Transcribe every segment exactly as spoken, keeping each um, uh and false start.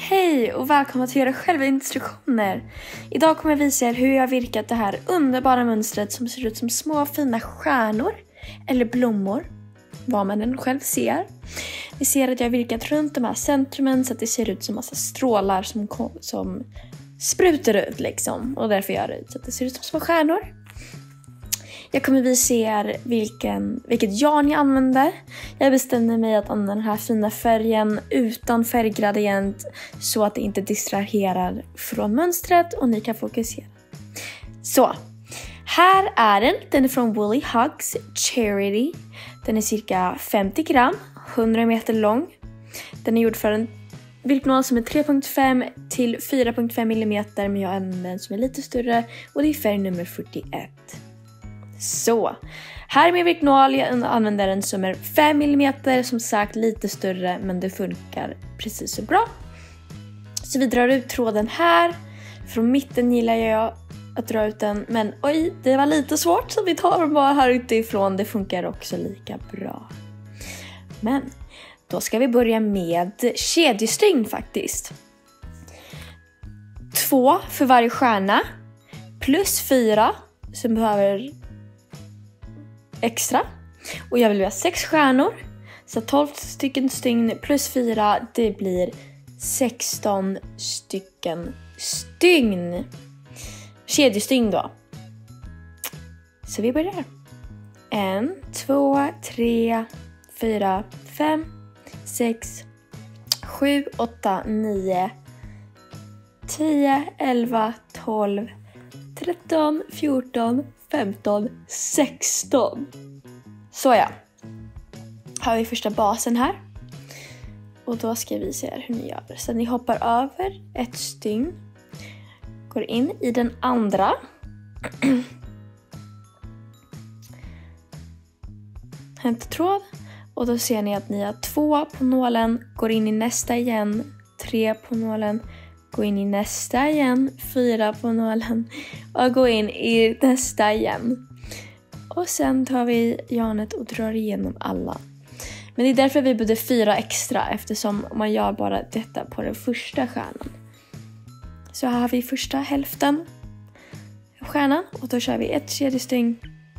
Hej och välkomna till era själva instruktioner. Idag kommer jag visa er hur jag har virkat det här underbara mönstret som ser ut som små fina stjärnor eller blommor. Vad man än själv ser. Ni ser att jag har virkat runt de här centrumen så att det ser ut som massa strålar som, som sprutar ut liksom. Och därför gör det ut så att det ser ut som små stjärnor. Jag kommer visa er vilken, vilket garn jag använder. Jag bestämde mig att använda den här fina färgen utan färggradient så att det inte distraherar från mönstret och ni kan fokusera. Så, här är den. Den är från Woolly Hugs Charity. Den är cirka femtio gram, hundra meter lång. Den är gjord för en virknål som är tre komma fem till fyra komma fem millimeter, men jag använder den som är lite större och det är färg nummer fyrtioett. Så, här är min virknål. Jag använder den som är fem millimeter, som sagt lite större, men det funkar precis så bra. Så vi drar ut tråden här. Från mitten gillar jag att dra ut den, men oj, det var lite svårt så vi tar den bara här utifrån. Det funkar också lika bra. Men då ska vi börja med kedjestygn faktiskt. Två för varje stjärna plus fyra som behöver extra. Och jag vill ha sex stjärnor. Så tolv stycken stygn plus fyra, det blir sexton stycken stygn. Kedjestygn då. Så vi börjar. En, två, tre, fyra, fem, sex, sju, åtta, nio, tio, elva, tolv, tretton, fjorton, femton, sexton. Så ja. Har vi första basen här. Och då ska jag visa er hur ni gör. Så ni hoppar över ett stygn. Går in i den andra. Hämtar tråd. Och då ser ni att ni har två på nålen. Går in i nästa igen. Tre på nålen. Gå in i nästa igen. Fyra på nålen. Och gå in i nästa igen. Och sen tar vi garnet och drar igenom alla. Men det är därför vi behöver fyra extra. Eftersom man gör bara detta på den första stjärnan. Så här har vi första hälften av stjärnan. Och då kör vi ett kedjestygn.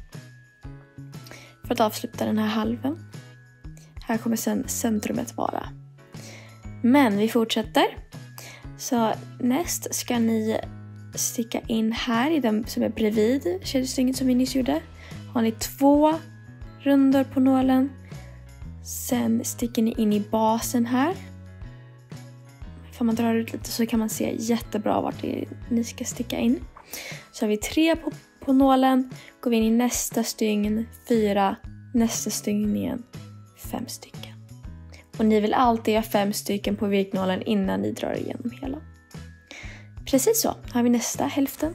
För att avsluta den här halven. Här kommer sen centrumet vara. Men vi fortsätter. Så näst ska ni sticka in här i den som är bredvid kedjestygnet som vi nyss gjorde. Har ni två rundor på nålen. Sen sticker ni in i basen här. För man drar ut lite så kan man se jättebra vart det är ni ska sticka in. Så har vi tre på, på nålen. Går vi in i nästa stygn. Fyra. Nästa stygn igen. Fem stycken. Och ni vill alltid ha fem stycken på virknålen innan ni drar igenom hela. Precis så. Har vi nästa hälften.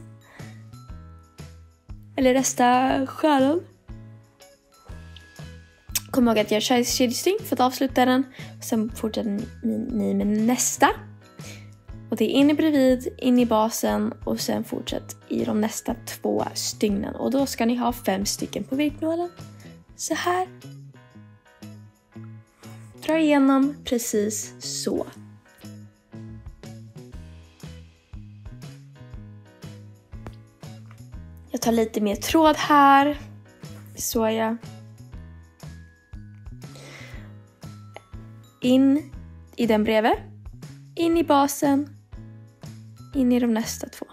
Eller nästa stjärnan. Kom ihåg att jag kör kedjestygn för att avsluta den. Sen fortsätter ni med nästa. Och det är in i bredvid, in i basen och sen fortsätt i de nästa två stygnen. Och då ska ni ha fem stycken på virknålen. Så här. Dra igenom precis så. Jag tar lite mer tråd här. Så ja. In i den bredvid. In i basen. In i de nästa två.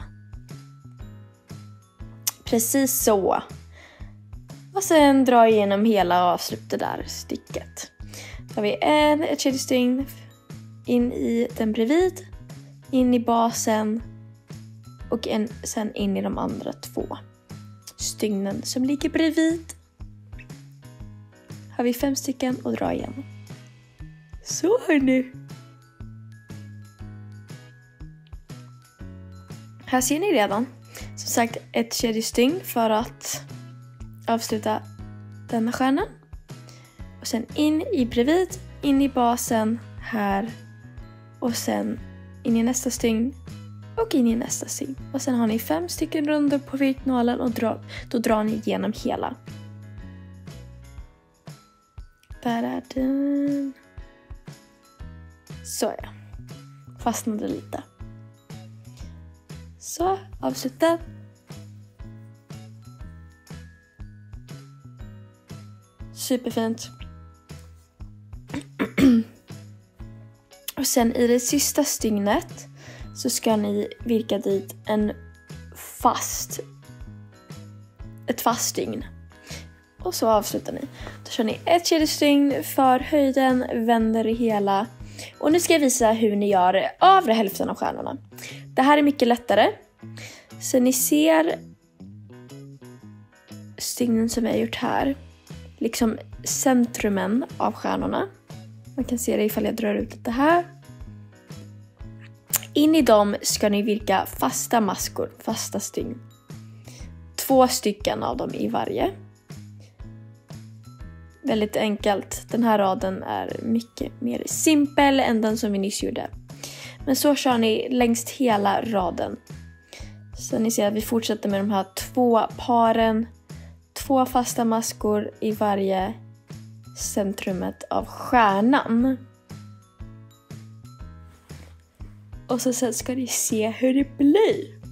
Precis så. Och sen dra igenom hela och avsluta där sticket. Då har vi en, ett kedjestygn. In i den bredvid. In i basen. Och en, sen in i de andra två stygnen som ligger bredvid. Har vi fem stycken och dra igenom. Så hörni. Här ser ni redan. Som sagt ett kedjestygn för att avsluta denna stjärnan. Och sen in i bredvid. In i basen här. Och sen in i nästa stygn. Och in i nästa stygn. Och sen har ni fem stycken runder på virknålen. Och dra, då drar ni igenom hela. Där är den. Så ja. fastnade lite. Så, avsluta. Superfint. Och sen i det sista stygnet så ska ni virka dit en fast ett fast stygn. Och så avslutar ni. Då kör ni ett kedjestygn för höjden, vänder det hela. Och nu ska jag visa hur ni gör övre hälften av stjärnorna. Det här är mycket lättare. Så ni ser stygnen som jag har gjort här. Liksom centrumen av stjärnorna. Man kan se det ifall jag drar ut det här. In i dem ska ni virka fasta maskor, fasta stygn. Två stycken av dem i varje. Väldigt enkelt. Den här raden är mycket mer simpel än den som vi nyss gjorde. Men så kör ni längs hela raden. Så ni ser att vi fortsätter med de här två paren. Två fasta maskor i varje centrumet av stjärnan. Och så sen ska ni se hur det blir.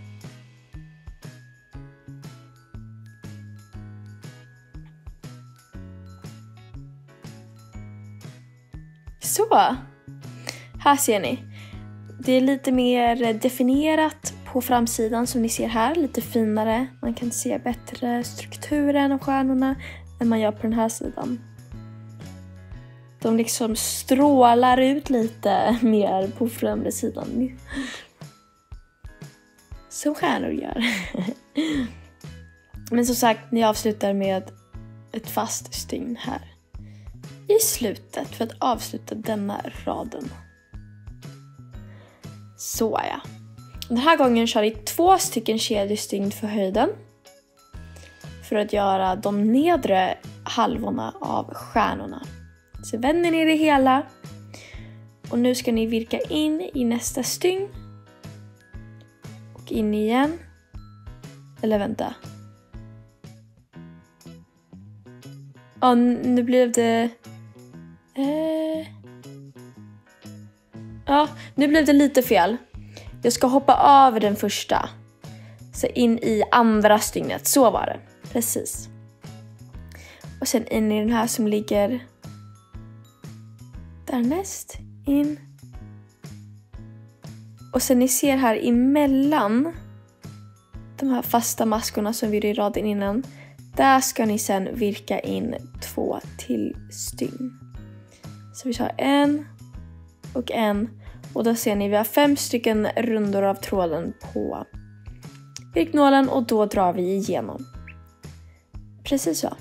Så. Här ser ni. Det är lite mer definierat på framsidan som ni ser här. Lite finare. Man kan se bättre strukturen av stjärnorna än man gör på den här sidan. De liksom strålar ut lite mer på framre sidan. Som stjärnor gör. Men som sagt, ni avslutar med ett fast stygn här. I slutet för att avsluta denna raden. Så ja. Den här gången kör vi två stycken kedjestygn för höjden. För att göra de nedre halvorna av stjärnorna. Så vänder ni det hela. Och nu ska ni virka in i nästa stygn. Och in igen. Eller vänta. Ja, nu blev det... Eh... Ja, nu blev det lite fel. Jag ska hoppa över den första. Så in i andra stygnet. Så var det. Precis. Och sen in i den här som ligger... Därnäst. In. Och sen ni ser här emellan de här fasta maskorna som vi gjorde i raden innan. Där ska ni sen virka in två till stygn. Så vi tar en och en. Och då ser ni vi har fem stycken rundor av tråden på virknålen. Och då drar vi igenom. Precis så.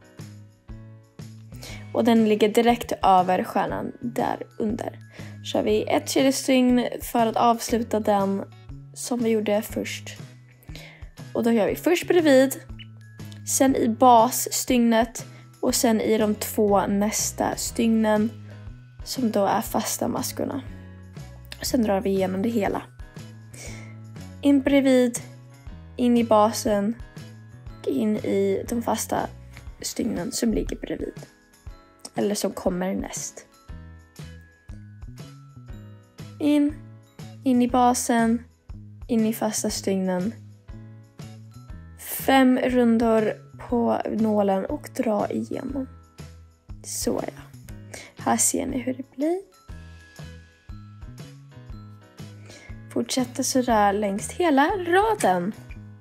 Och den ligger direkt över stjärnan där under. Så har vi ett kedjestygn för att avsluta den som vi gjorde först. Och då gör vi först bredvid. Sen i basstygnet. Och sen i de två nästa stygnen. Som då är fasta maskorna. Och sen drar vi igenom det hela. In bredvid. In i basen. Och in i de fasta stygnen som ligger bredvid. Eller som kommer näst. In. In i basen. In i fasta stygnen. Fem rundor på nålen och dra igenom. Så ja. Här ser ni hur det blir. Fortsätter sådär längs hela raden.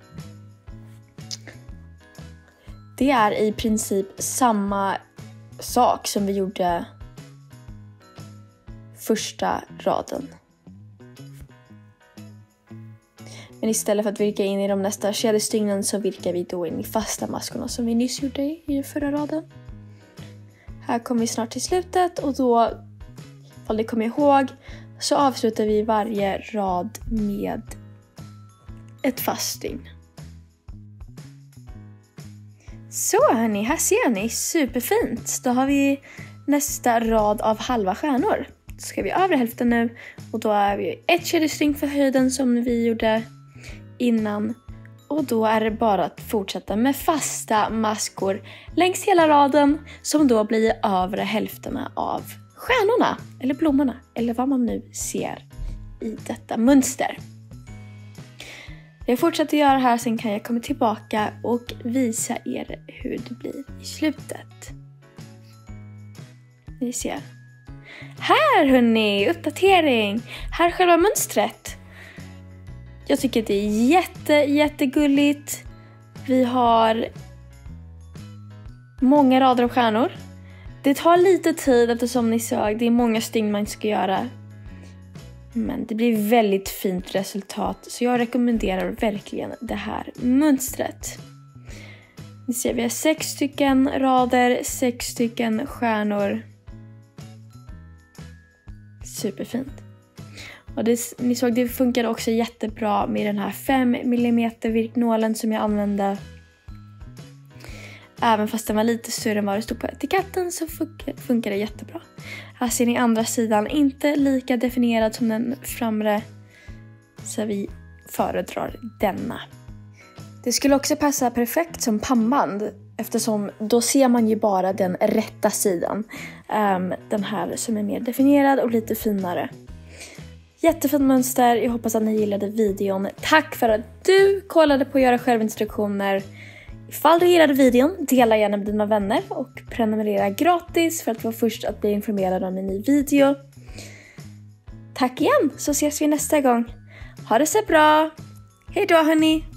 Det är i princip samma sak som vi gjorde första raden. Men istället för att virka in i de nästa kedjestygnen så virkar vi då in i fasta maskorna som vi nyss gjorde i förra raden. Här kommer vi snart till slutet och då, om ni kommer ihåg, så avslutar vi varje rad med ett fast stygn. Så hörni, här ser ni, superfint. Då har vi nästa rad av halva stjärnor. Då ska vi över hälften nu och då är vi ett kedjestygn för höjden som vi gjorde innan. Och då är det bara att fortsätta med fasta maskor längs hela raden som då blir övre hälfterna av stjärnorna eller blommorna eller vad man nu ser i detta mönster. Jag fortsätter göra här, sen kan jag komma tillbaka och visa er hur det blir i slutet. Ni ser. Här hörni, uppdatering. Här själva mönstret. Jag tycker det är jätte, jättegulligt. Vi har många rader av stjärnor. Det tar lite tid eftersom ni såg, det är många stygn man ska göra. Men det blir väldigt fint resultat. Så jag rekommenderar verkligen det här mönstret. Ni ser, vi har sex stycken rader, sex stycken stjärnor. Superfint. Och det, ni såg, det funkar också jättebra med den här fem millimeter virknålen som jag använde. Även fast den var lite större än vad det stod på etiketten så funkar, funkar det jättebra. Här ser ni andra sidan, inte lika definierad som den framre. Så vi föredrar denna. Det skulle också passa perfekt som pannband. Eftersom då ser man ju bara den rätta sidan. Um, den här som är mer definierad och lite finare. Jättefint mönster. Jag hoppas att ni gillade videon. Tack för att du kollade på Göra självinstruktioner. Ifall du gillade videon, dela gärna med dina vänner och prenumerera gratis för att vara först att bli informerad om en ny video. Tack igen, så ses vi nästa gång. Ha det så bra. Hej då hörni!